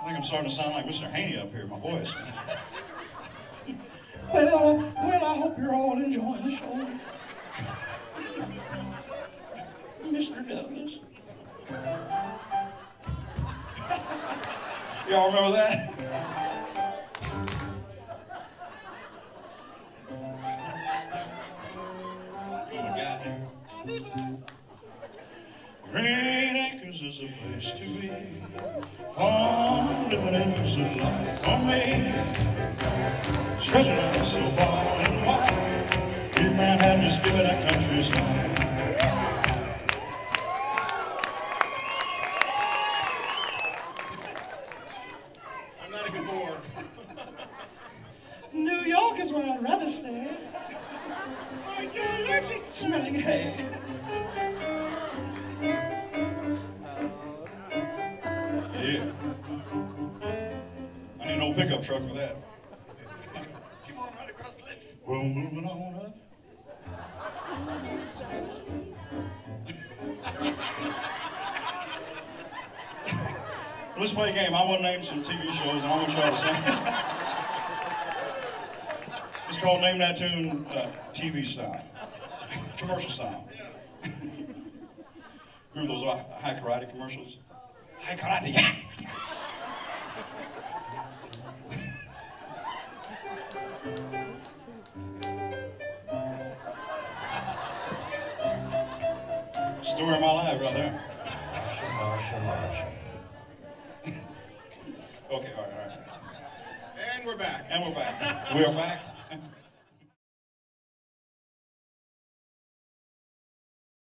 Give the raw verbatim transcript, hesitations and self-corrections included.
I think I'm starting to sound like Mister Haney up here, my voice. Well, well, I hope you're all enjoying the show. Mister Douglas. Y'all remember that? Green Acres is a place to be. Fun living is a life for me. Treasure lies so far and wide. You might have just give it a country's life. I'm not a good bore. New York is where I'd rather stay. Oh, you're allergic. Smelling hay. Yeah. I need no pickup truck for that. Come on, right across the lips. Well, moving on up. Let's play a game. I want to name some T V shows, and I want y'all to sing. It's called Name That Tune, uh, T V style, commercial style. Remember those uh, high karate commercials? High karate, yeah! Story of my life right there. Marsha, Marsha. Okay, all right, all right. And we're back. And we're back. We're back.